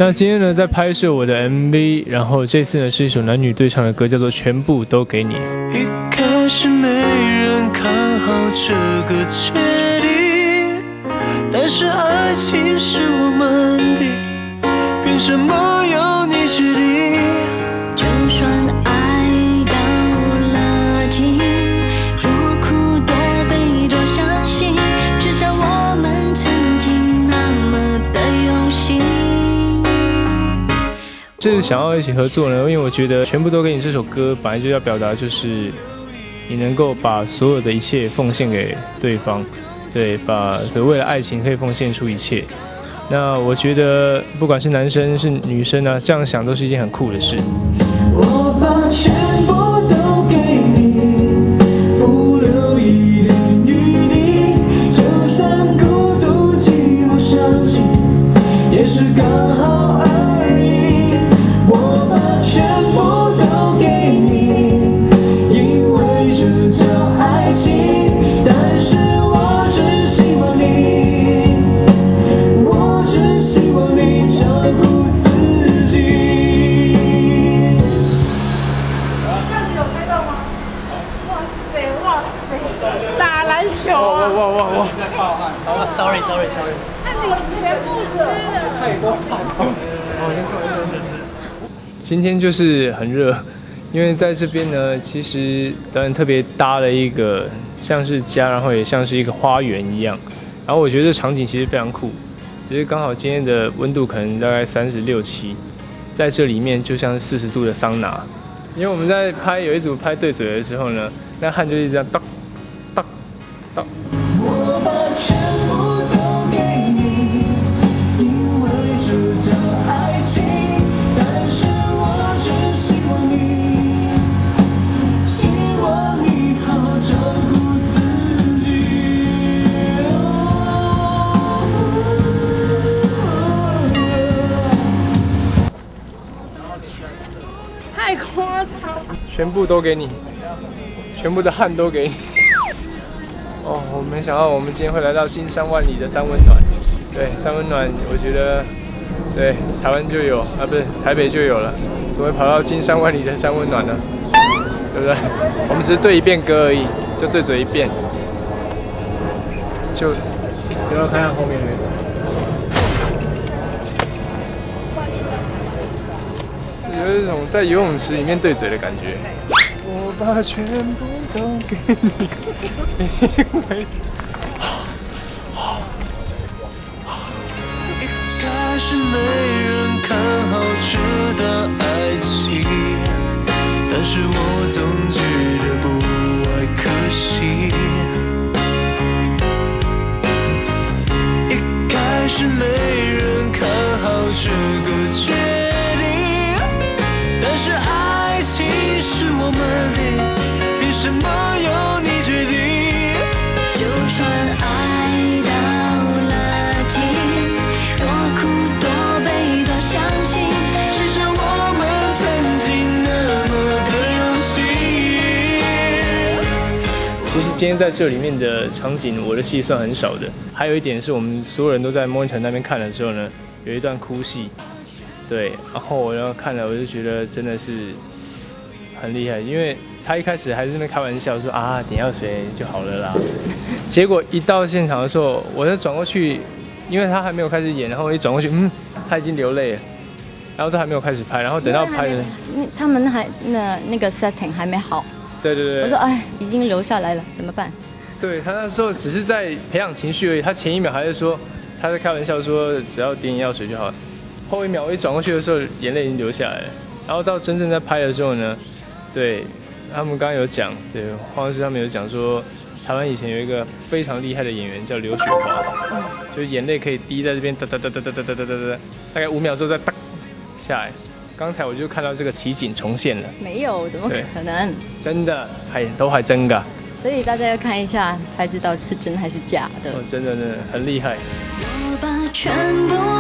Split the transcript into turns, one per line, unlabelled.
那今天呢，在拍摄我的 MV， 然后这次呢是一首男女对唱的歌，叫做《全部都给你》。
一开始没人看好这个决定，但是爱情是我们的，凭什么由你决定？
就算爱到了尽，多苦多悲多伤心，至少我们曾经那么的用心。
这是想要一起合作呢，因为我觉得全部都给你这首歌本来就要表达就是你能够把所有的一切奉献给对方，对，所以为了爱情可以奉献出一切。那我觉得不管是男生是女生啊，这样想都是一件很酷的事。
我把全部都给你，不留一点余地，就算孤独寂寞伤心，也是刚好而已。我把全部都给你，因为这叫爱情，但是我只希望你，我只希望你照顾自己。
打篮球啊！
哇 ，sorry。
那你全部湿的。
太多。
今天就是很热，因为在这边呢，其实导演特别搭了一个像是家，然后也像是一个花园一样。然后我觉得场景其实非常酷，只是刚好今天的温度可能大概36、7，在这里面就像是40度的桑拿。因为我们在有一组拍对嘴的时候呢，那汗就一直这样哒哒哒。
我把全部都给你，因为这叫爱情，但是我只希望你，希望你好照顾自己。
太夸张！
全部都给你，全部的汗都给你。哦，我没想到我们今天会来到金山万里的三温暖。对，三温暖，我觉得对台湾就有啊，不是台北就有了，怎么会跑到金山万里的三温暖呢？对不对？我们只是对一遍歌而已，就对嘴一遍，就不要看看后面那个。有一种在游泳池里面对嘴的感觉。我把全部都给你，因为
一开始没人看好这段爱情，但是我总觉得不爱可惜。一开始没人看好这个决定，但是爱情是我们的，凭什么由你决定？
就算爱到了尽，多苦多悲多伤心，
至少我们曾经那么的用心。
其实今天在这里面的场景，我的戏算很少的。还有一点是我们所有人都在 monitor 那边看的时候呢，有一段哭戏，对，然后我看了，我就觉得真的是很厉害，因为他一开始还是在那边开玩笑说啊点药水就好了啦，结果一到现场的时候，我就转过去，因为他还没有开始演，然后我一转过去，他已经流泪了，然后都还没有开始拍，然后等到拍的，
他们还那个 setting 还没好。
对对对，
我说哎，已经流下来了，怎么办？
对他那时候只是在培养情绪而已，他前一秒还是说他在开玩笑说只要点眼药水就好了，后一秒我一转过去的时候眼泪已经流下来了，然后到真正在拍的时候呢，对他们刚刚有讲，对黄老师他们有讲说，台湾以前有一个非常厉害的演员叫刘雪华，就是眼泪可以滴在这边哒哒哒哒哒哒哒哒哒，大概5秒之后再哒下来。刚才我就看到这个奇景重现了，
没有，怎么可能？
真的，还真的。
所以大家要看一下才知道是真还是假的。
哦，真的很厉害。
我把全部